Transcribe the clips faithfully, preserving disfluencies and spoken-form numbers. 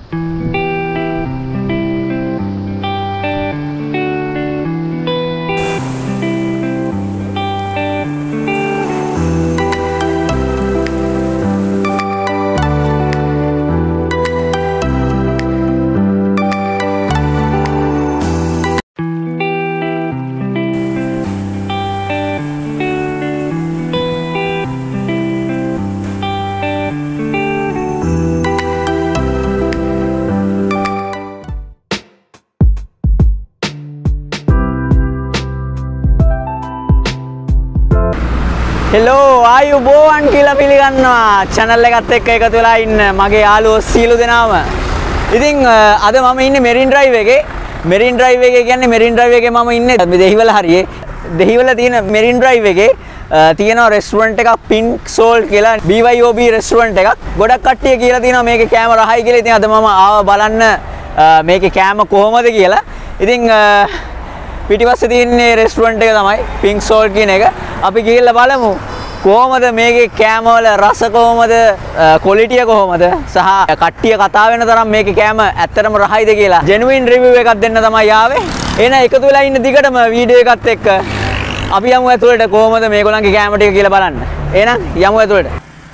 Hello, ආයුබෝවන් කියලා පිළිගන්නවා channel එකත් එක්ක එකතු වෙලා ඉන්න මගේ යාළුවෝ සීලු දෙනාම. ඉතින් අද මම ඉන්නේ Marine Drive එකේ. Marine Drive එකේ කියන්නේ Marine Drive එකේ මම ඉන්නේ දෙහිවල හරියේ. දෙහිවල තියෙන Marine Drive එකේ තියෙනවා restaurant එකක් Pink Soul කියලා B Y O B Restaurant එකක්. ගොඩක් කට්ටිය කියලා තියෙනවා මේකේ කෑම රහයි කියලා. ඉතින් අද මම ආව බලන්න මේකේ කෑම කොහොමද කියලා. ඉතින් පිටිපස්සේ තියෙන restaurant එක තමයි Pink Soul කියන එක. අපි ගිහිල්ලා බලමු කොහොමද මේකේ කෑම වල රස කොහොමද ක්වොලිටි එක කොහොමද සහ කට්ටිය කතා වෙන තරම් මේකේ කෑම ඇත්තටම රහයිද කියලා ජෙනුයින් රිවිව් එකක් දෙන්න තමයි ආවේ. එහෙනම් එකතු වෙලා ඉන්න දිගටම වීඩියෝ එකත් එක්ක අපි යමු ඇතුළට කොහොමද මේගොල්ලන්ගේ කෑම ටික කියලා බලන්න. එහෙනම් යමු ඇතුළට.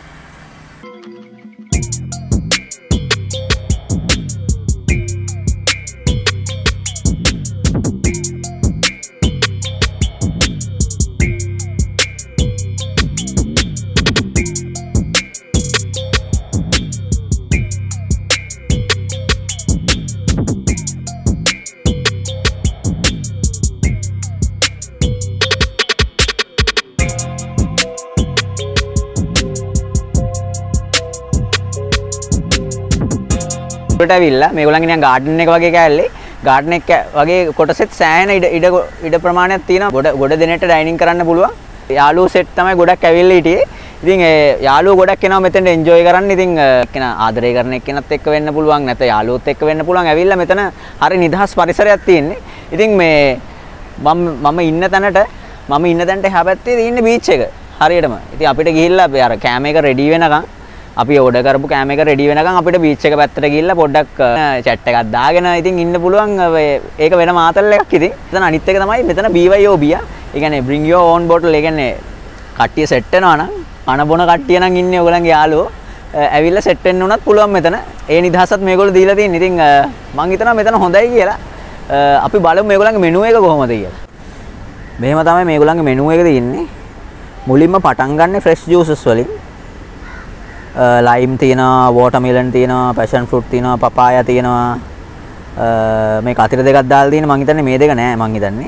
ඇවිල්ලා මේගොල්ලන්ගේ නිකන් ගාඩන් එක වගේ කෑල්ලේ ගාඩන් එක වගේ කොටසෙත් සෑහෙන ඉඩ ඉඩ ඉඩ ප්‍රමාණයක් තියෙනවා. ගොඩ ගොඩ දෙනෙට ඩයිනින් කරන්න පුළුවන්. යාළුවෝ සෙට් තමයි ගොඩක් ඇවිල්ලා හිටියේ. ඉතින් ඒ යාළුවෝ ගොඩක් එනවා මෙතෙන්ට එන්ජොයි කරන්න. ඉතින් එක්කෙනා ආදරය කරන එක්කෙනත් එක්ක වෙන්න පුළුවන්. නැත්නම් යාළුවොත් එක්ක වෙන්න පුළුවන්. ඇවිල්ලා මෙතන හරි නිදහස් පරිසරයක් තියෙන්නේ. ඉතින් මේ මම මම ඉන්න තැනට මම ඉන්න තැනට එහා පැත්තේ තියෙන බීච් එක. හරියටම. ඉතින් අපිට ගිහිල්ලා අර කෑම එක රෙඩි වෙනකන් අපි ඕඩර් කරපු කෑම එක රෙඩි වෙනකන් අපිට බීච් එක පැත්තට ගිහිල්ලා පොඩ්ඩක් chat එකක් දාගෙන ඉතින් ඉන්න පුළුවන්. ඒක වෙන මාතල් එකක් ඉතින්. එතන අනිත් එක තමයි මෙතන B Y O B ආ. ඒ කියන්නේ bring your own bottle. ඒ කියන්නේ කට්ටිය සෙට් වෙනවා නම් අන බොන කට්ටිය නම් ඉන්නේ ඔයගලන්ගේ යාළුවෝ. ඇවිල්ලා සෙට් වෙන්න උනත් පුළුවන් මෙතන. ඒ නිදහසත් මේගොල්ලෝ දීලා තියෙන. ඉතින් මම හිතනවා මෙතන හොඳයි කියලා. අපි බලමු මේගොල්ලන්ගේ මෙනු එක කොහොමද කියලා. මෙහෙම තමයි මේගොල්ලන්ගේ මෙනු එක තියෙන්නේ. මුලින්ම පටන් ගන්න fresh juices වලින්. ලයිම් තියෙනවා, වෝටර්මෙලන් තියෙනවා, පැෂන් ෆෘට් තියෙනවා, පපායා තියෙනවා. මේක අතිර දෙකක් දාලා තියෙන මං හිතන්නේ මේ දෙක නෑ මං හිතන්නේ.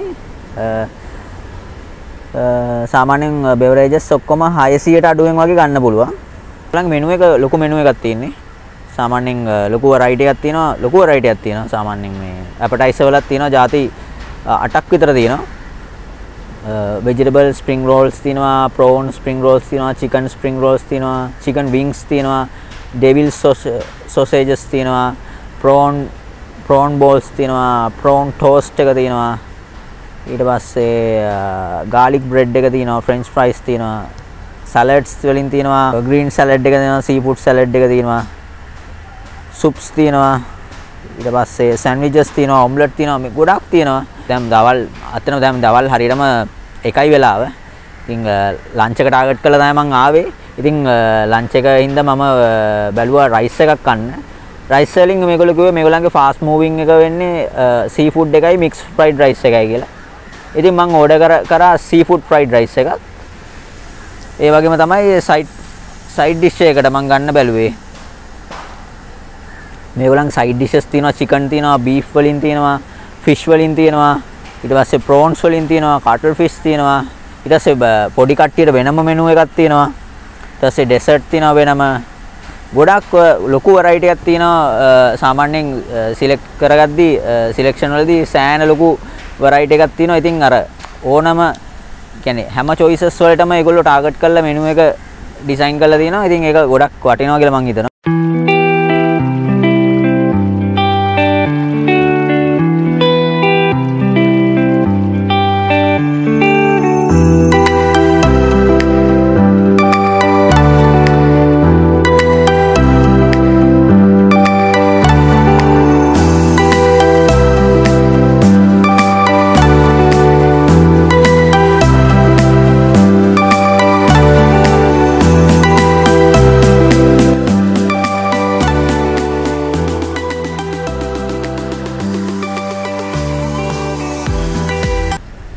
සාමාන්‍යයෙන් බෙවරේජස් ඔක්කොම හයසියයට අඩුවෙන් වගේ ගන්න පුළුවන්. ළඟ මෙනු එක ලොකු මෙනු එකක් තියෙන්නේ. සාමාන්‍යයෙන් ලොකු වරයිටි එකක් තියෙනවා, ලොකු වරයිටි එකක් තියෙනවා. සාමාන්‍යයෙන් මේ ඇපටයිසර් වලත් තියෙනවා ಜಾති අටක් විතර තියෙනවා. vegetable spring rolls තියෙනවා, prawn spring rolls තියෙනවා, chicken spring rolls තියෙනවා, chicken wings තියෙනවා, devil sausages තියෙනවා, prawn prawn balls තියෙනවා, prawn toast එක තියෙනවා. ඊට පස්සේ garlic bread එක තියෙනවා, french fries තියෙනවා, salads වලින් තියෙනවා, green salad එක තියෙනවා, seafood salad එක තියෙනවා, soups තියෙනවා. ඊට පස්සේ sandwiches තියෙනවා, omelette තියෙනවා, මේ ගොඩක් තියෙනවා. දැන් දවල් අතන දැන් දවල් හරියටම එකයි වෙලාව. ඉතින් ලන්ච් එක ටාගට් කරලා තමයි මම ආවේ. ඉතින් ලන්ච් එකින්ද මම බැලුවා රයිස් එකක් කන්න. රයිස් වලින් මේගොල්ලෝ කිව්වේ මේගොල්ලන්ගේ ෆාස්ට් මූවින් එක වෙන්නේ සී ෆුඩ් එකයි මික්ස් ෆ්‍රයිඩ් රයිස් එකයි කියලා. ඉතින් මම ඕඩර් කර කරා සී ෆුඩ් ෆ්‍රයිඩ් රයිස් එකක්. ඒ වගේම තමයි සයිඩ් සයිඩ් ඩිෂ් එකකට මම ගන්න බැලුවේ. මේගොල්ලන්ගේ සයිඩ් ඩිෂස් තියෙනවා, චිකන් තියෙනවා, බීෆ් වලින් තියෙනවා, ෆිෂ් වලින් තියෙනවා. ඊට පස්සේ ප්‍රෝන්ස් වලින් තියෙනවා, කටල් ෆිෂ් තියෙනවා. ඊට පස්සේ පොඩි කට්ටියට වෙනම මෙනු එකක් තියෙනවා. ඊට පස්සේ ඩෙසර්ට් තියෙනවා වෙනම. ගොඩක් ලොකු වරයිටි එකක් තියෙනවා. සාමාන්‍යයෙන් සිලෙක්ට් කරගද්දී සිලෙක්ෂන් වලදී සෑහෙන ලොකු වරයිටි එකක් තියෙනවා. ඉතින් අර ඕනම කියන්නේ හැම choices වලටම ඒගොල්ලෝ ටාගට් කරලා මෙනු එක ඩිසයින් කරලා තියෙනවා. ඉතින් ඒක ගොඩක් වටිනවා කියලා මම හිතනවා.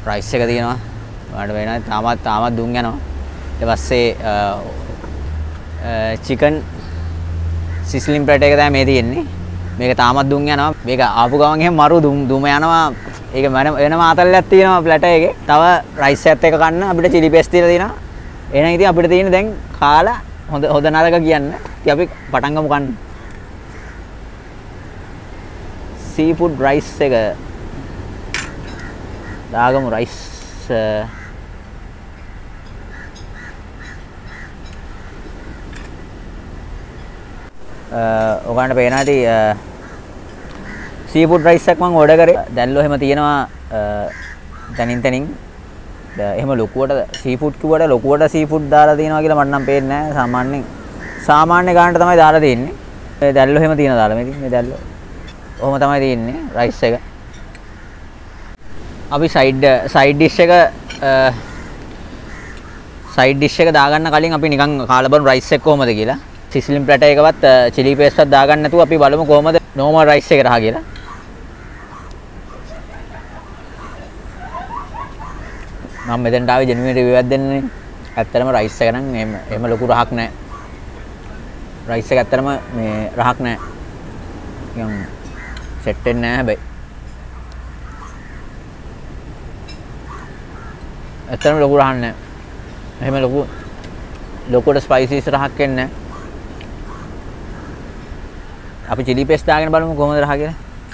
රයිස් එක තියෙනවා. ඔයාලට වෙනවා තාමත් තාමත් දුම් යනවා. ඊට පස්සේ චිකන් සිස්ලින් ප්ලැටර් එක තමයි මේ තියෙන්නේ. මේක තාමත් දුම් යනවා. මේක ආපු ගමන් එහෙම මරු දුම් දුම යනවා. ඒක වෙනම ආතල්ලයක් තියෙනවා ප්ලැටර් එකේ. තව රයිස් එකත් එක්ක කන්න අපිට චිලි පේස්ට් දීලා තියෙනවා. එහෙනම් ඉතින් අපිට තියෙන්නේ දැන් කාලා හොඳ හොඳ නරක කියන්න. ඉතින් අපි පටන් ගමු කන්න. සීෆුඩ් රයිස් එක දාගමු රයිස් ඔයගොල්ලන්ට පේනවා ඇති සීෆුඩ් රයිස් එකක් මම ඕඩර් කරේ. දැන්ලෝ එහෙම තියෙනවා තනින් තනින්. එහෙම ලොකුවට සීෆුඩ් කිව්වට ලොකුවට සීෆුඩ් දාලා තියෙනවා කියලා මට නම් පේන්නේ නැහැ. සාමාන්‍යයෙන් සාමාන්‍ය ගානට තමයි දාලා තියෙන්නේ. මේ දැල්ලෝ එහෙම තියෙනවා දාලා මේ ඉතින් මේ දැල්ලෝ. ඔහොම තමයි තියෙන්නේ රයිස් එක. අපි සයිඩ් සයිඩ් ඩිෂ් එක සයිඩ් ඩිෂ් එක දාගන්න කලින් අපි නිකන් කාලා බලමු රයිස් එක කොහමද කියලා. සිස්ලින් ප්ලැටර් එකවත් චිලි පේස්ට් එකක් දාගන්න නැතුව අපි බලමු කොහමද නෝමල් රයිස් එකට රහ කියලා. මම මෙතෙන්ට ආවේ ජෙනුයින් රිවිව් එකක් දෙන්නනේ. ඇත්තටම රයිස් එක නම් එහෙම එහෙම ලොකු රහක් නැහැ. රයිස් එක ඇත්තටම මේ රහක් නැහැ. නිකන් සෙට් වෙන්නේ නැහැ හැබැයි. ඇත්තටම ලොකු රහක් නැහැ. එහෙම ලොකු ලොකුට ස්පයිසිස් රහක් එන්නේ නැහැ. අපි චිලි පේස්ට් දාගෙන බලමු කොහොමද රහ කියලා.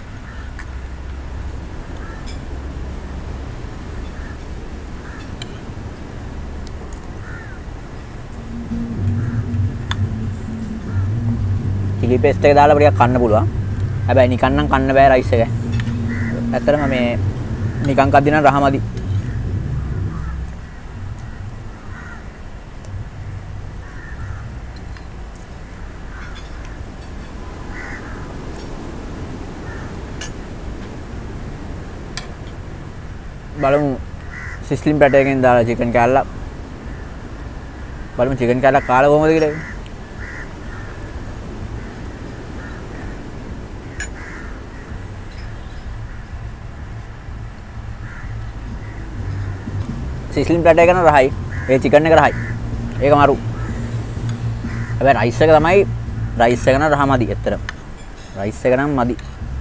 චිලි පේස්ට් එක දාලා ටිකක් කන්න පුළුවන්. හැබැයි නිකන් නම් කන්න බෑ රයිස් එක. ඇත්තටම මේ නිකන් කද්දි නම් රහමදි. බලමු සිස්ලින් ප්ලැටර් එකෙන් දාලා චිකන් කෑල්ලක් බලමු චිකන් කෑල්ලක් කාලා කොහමද කියලා. සිස්ලින් ප්ලැටර් එක නම් රහයි. ඒ චිකන් එක රහයි. ඒක මරු. හැබැයි රයිස් එක තමයි රයිස් එක නම් රහ මදි ඇත්තටම. රයිස් එක නම් මදි.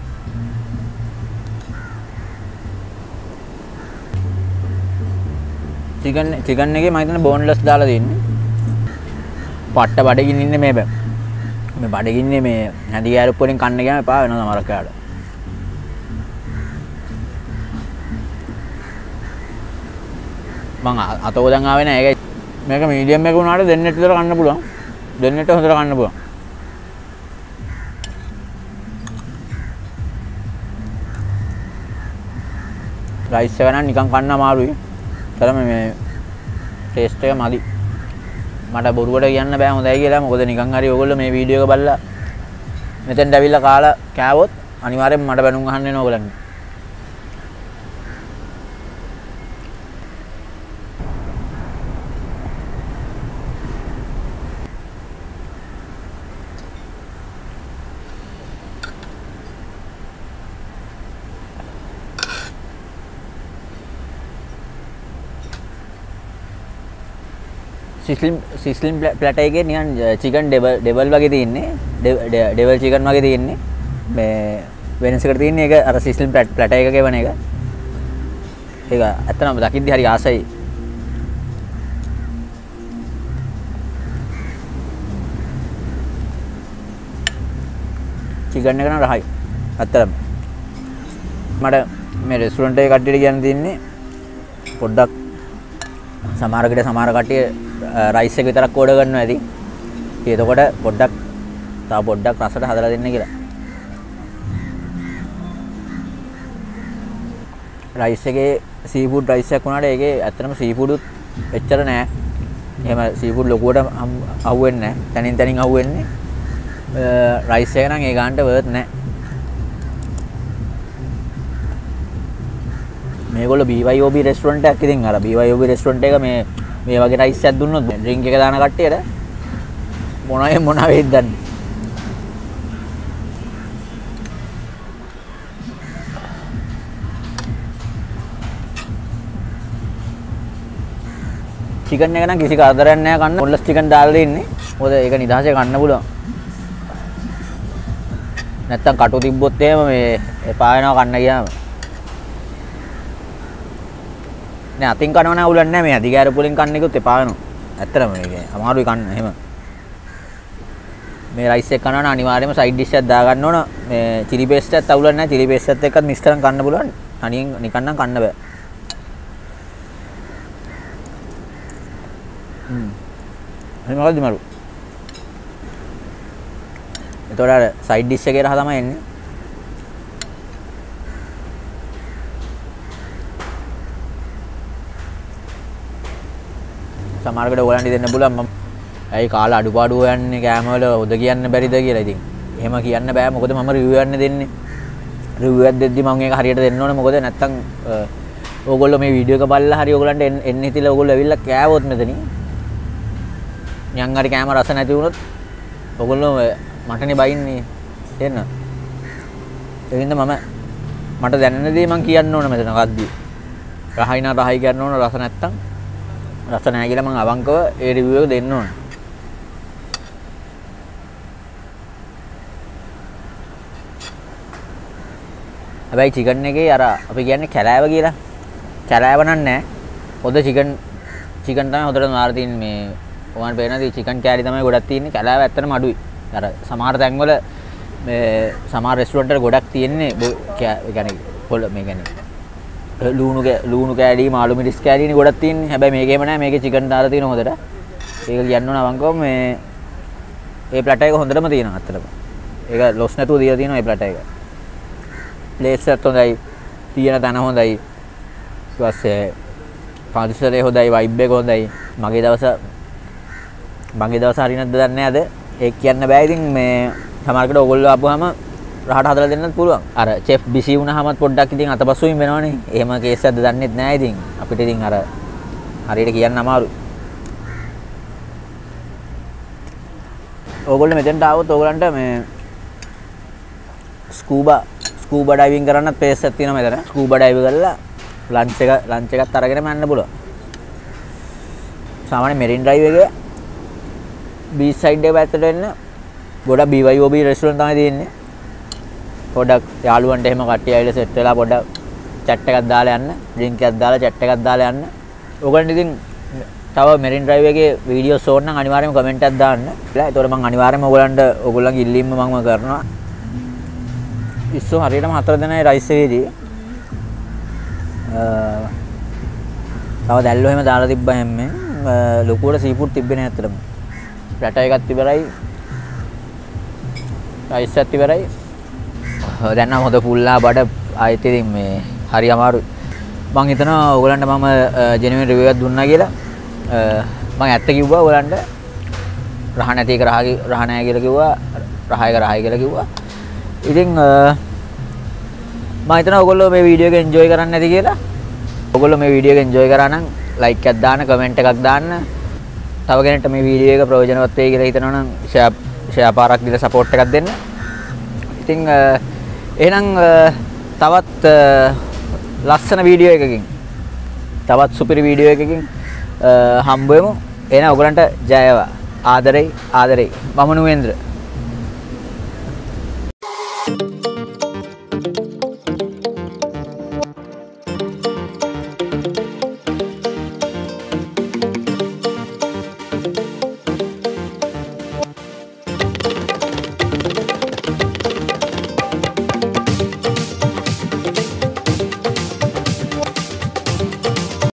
චිකන් චිකන් එකේ මම හිතන්නේ බෝන්ලස් දාලා දෙන්නේ. පට්ට බඩගින්න ඉන්නේ මේ බෑ. මේ බඩගින්නේ මේ හැඳි ගෑරුප් වලින් කන්න ගියාම එපා වෙනවා සමහරක් කාට. මං අතෝදන් ආවේ නෑ. ඒක මේක මීඩියම් එක වුණාට දෙන්නෙට විතර කන්න පුළුවන්. දෙන්නෙට හොඳට කන්න පුළුවන්. රයිස් එක නම් නිකන් කන්න අමාරුයි. තරම මේ ටේස්ට් එක මදි. මට බොරුවට කියන්න බෑ හොඳයි කියලා. මොකද නිකන් හරි ඔයගොල්ලෝ මේ වීඩියෝ එක බලලා මෙතෙන්ට ඇවිල්ලා කාලා කෑවොත් අනිවාර්යෙන් මට බැනුම් අහන්න වෙනවා ඔයගොල්ලන්ට. සිස්ලින් සිස්ලින් ප්ලැටර් එකේ නිකන් චිකන් ඩෙවල් ඩෙවල් වගේ තියෙන්නේ. ඩෙවල් චිකන් වගේ තියෙන්නේ. මේ වෙනස් එකට තියෙන්නේ ඒක අර සිස්ලින් ප්ලැටර් එකක වෙන එක. ඒක ඇත්තටම දකිද්දි හරි ආසයි. චිකන් එක නම් රහයි. ඇත්තටම මට මේ රෙස්ටුරන්ට් එකේ කට්ටියට කියන්න තියෙන්නේ පොඩ්ඩක් සමහරකට සමහර කට්ටිය රයිස් එක විතරක් ඕඩර් කරනවා ඇති. ඉතින් එතකොට පොඩ්ඩක් තව පොඩ්ඩක් රසට හදලා දෙන්න කියලා. රයිස් එකේ සීෆුඩ් රයිස් එකක් වුණාට ඒකේ ඇත්තටම සීෆුඩුත් එච්චර නෑ. එහෙම සීෆුඩ් ලොකුවට අහුවෙන්නේ නෑ. තනින් තනින් අහුවෙන්නේ. රයිස් එක නම් ඒ ගානට වර්ත් නෑ. මේගොල්ලෝ B Y O B Restaurant එකක් ඉතින් අර B Y O B Restaurant එක මේ මේ වගේ රයිස් එකක් දුන්නොත් ඩ්‍රින්ක් එක දාන කට්ටියට මොනවයි මොන වෙයිද දන්නේ. chicken එක නම් කිසි කරදරයක් නැහැ කන්න. boneless chicken දාලා දෙන්නේ. මොකද ඒක නිදහසේ කන්න පුළුවන්. නැත්තම් කටු තිබ්බොත් එහෙම මේ එපා වෙනවා කන්න ගියාම. නෑ අතින් කනව නෑ උලන්නේ නෑ මේ අධිකාර පුලින් කන්න එකත් එපා වෙනවා. ඇත්තටම මේක අමාරුයි කන්න එහෙම. මේ රයිස් එක කනවා නම් අනිවාර්යයෙන්ම සයිඩ් ඩිෂ් එකක් දාගන්න ඕන. මේ chili paste එකත් අවුලක් නෑ. chili paste එකත් එක්කත් මික්ස් කරන් කන්න පුළුවන්. තනියෙන් නිකන් නම් කන්න බෑ. හ්ම්. එහෙම මොකද්ද මරු? එතකොට අර සයිඩ් ඩිෂ් එකේ රහ තමයි එන්නේ. සමහරකට ඔයගලන්ට දෙන්න පුළුවන් මම ඇයි කාලා අඩුපාඩු හොයන්නේ කෑම වල උද කියන්න බැරිද කියලා. ඉතින් එහෙම කියන්න බෑ මොකද මම රිවිව් එකක් දෙන්නේ. රිවිව් එකක් දෙද්දි මම ඒක හරියට දෙන්න ඕනේ මොකද නැත්තම් ඕගොල්ලෝ මේ වීඩියෝ එක බලලා හරි ඕගලන්ට එන්න හිතිලා ඕගොල්ලෝ ඇවිල්ලා කෑවොත් මෙතනින් නිකන් හරි කෑම රස නැති වුණොත් ඕගොල්ලෝ මටනේ බයින්නේ එන්න. ඒ හින්දා මම මට දැනෙන දේ මම කියන්න ඕන මෙතන කද්දි. රහයි නා රහයි කියන්න ඕන රස නැත්තම් රස නැහැ කියලා මම අවංකව ඒ රිවිව් එක දෙන්න ඕන. හැබැයි chicken එකේ අර අපි කියන්නේ කැලෑව කියලා. කැලෑව නම් නැහැ. හොද chicken chicken තමයි හොදට මාර තියෙන්නේ මේ ඔයාලට පේනවාද chicken කෑලි තමයි ගොඩක් තියෙන්නේ. කැලෑව ඇත්තටම අඩුයි. අර සමහර තැන්වල මේ සමහර රෙස්ටුරන්ට් වල ගොඩක් තියෙන්නේ ඒ කියන්නේ පොළ මේ කියන්නේ ලුණු ලුණු කෑලි මාළු මිරිස් කෑලිනේ ගොඩක් තියෙන්නේ. හැබැයි මේකේම නැහැ. මේකේ chicken දාලා තියෙන හොදට. ඒක කියන්න ඕන අවංකවම මේ ඒ ප්ලැටර් එක හොඳටම තියෙනවා අත්තටම. ඒක ලොස් නැතුව දීලා තියෙනවා ඒ ප්ලැටර් එක. ප්ලේට්ස් එකත් හොඳයි. තියෙන තන හොඳයි. ඊට පස්සේ පරිසරය හොඳයි, වයිබ් එක හොඳයි. මගේ දවස මගේ දවස හරිනක්ද දන්නේ නැහැ අද. ඒක කියන්න බෑ. ඉතින් මේ සමහරකට ඕගොල්ලෝ ආපුවාම රහට හදලා දෙන්නත් පුළුවන්. අර චෙෆ් බිසි වුණාමත් පොඩ්ඩක් ඉතින් අතපසුයින් වෙනවනේ. එහෙම කේස් එකක්ද දන්නෙත් නැහැ ඉතින්. අපිට ඉතින් අර හරියට කියන්න අමාරුයි. ඕගොල්ලෝ මෙතෙන්ට ආවොත් ඕගලන්ට මේ ස්කූබා ස්කූබා ඩයිවිං කරන්නත් ප්ලේස් එකක් තියෙනවා මෙතන. ස්කූබා ඩයිව් කරලා ලන්ච් එක ලන්ච් එකත් අරගෙන යන්න පුළුවන්. සාමාන්‍ය මෙරින් ඩ්‍රයිව් එකේ බීච් සයිඩ් එක පැත්තට එන්න ගොඩක් B Y O B restaurant තමයි තියෙන්නේ. පොඩක් යාළුවන්ට එහෙම කට්ටිය ඇවිල්ලා සෙට් වෙලා පොඩක් chat එකක් දාලා යන්න, drink එකක් දාලා chat එකක් දාලා යන්න. ඔයගොල්ලන් ඉතින් තව මෙරින් ඩ්‍රයිව් එකේ වීඩියෝස් ඕන නම් අනිවාර්යයෙන්ම කමෙන්ට් එකක් දාන්න. ඒතකොට මම අනිවාර්යයෙන්ම ඔයගොල්ලන්ට ඔයගොල්ලන්ගේ ඉල්ලීම මම කරනවා. ඉස්සෝ හරියටම හතර දෙනයි රයිස් එකේදී. තව දැල්ලෝ එහෙම දාලා තිබ්බා හැම්මේ. ලොකුවට සීෆුඩ් තිබ්බේ නෑ අතරම. ප්ලැටර් එකක් ඉවරයි. රයිස් එකක් ඉවරයි. දැන් නම් හොඳ පුල්ලා බඩ ආයෙත් ඉතින් මේ හරි අමාරුයි. මම හිතනවා ඔයගලන්ට මම ජෙනුයින් රිවිව් එකක් දුන්නා කියලා. මම ඇත්ත කිව්වා ඔයගලන්ට. රහ නැති එක රහ රහ නැහැ කියලා කිව්වා. රහ එක රහයි කියලා කිව්වා. ඉතින් මම හිතනවා ඔයගොල්ලෝ මේ වීඩියෝ එක එන්ජොයි කරන්නේ නැති කියලා. ඔයගොල්ලෝ මේ වීඩියෝ එක එන්ජොයි කරා නම් ලයික් එකක් දාන්න, කමෙන්ට් එකක් දාන්න. තව කෙනෙක්ට මේ වීඩියෝ එක ප්‍රයෝජනවත් වෙයි කියලා හිතනවා නම් ෂෙයා ෂෙයා පාරක් දීලා සපෝට් එකක් දෙන්න. ඉතින් එහෙනම් තවත් ලස්සන වීඩියෝ එකකින් තවත් සුපිරි වීඩියෝ එකකින් හම්බ වෙමු. එහෙනම් ඔයගලන්ට ජය වේවා. ආදරෙයි ආදරෙයි. මම නුවේන්ද්‍ර.